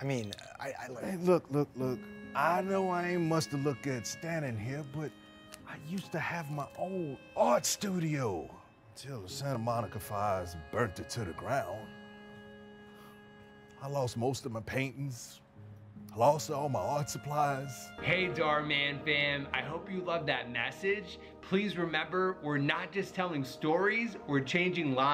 I mean, Hey, look. I know I ain't much to look at standing here, but I used to have my own art studio until the Santa Monica fires burnt it to the ground. I lost most of my paintings. I lost all my art supplies. Hey Dhar Mann fam, I hope you love that message. Please remember, we're not just telling stories, we're changing lives.